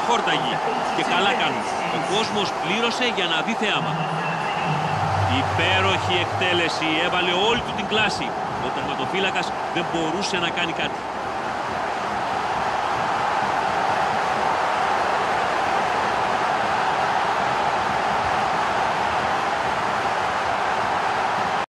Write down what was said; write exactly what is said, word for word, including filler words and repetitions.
αφόρταγοι. Και καλά κάνουν. Ο κόσμος πλήρωσε για να δει θεάμα. Υπέροχη εκτέλεση. Έβαλε όλη του την κλάση. Ο τερματοφύλακας δεν μπορούσε να κάνει κάτι.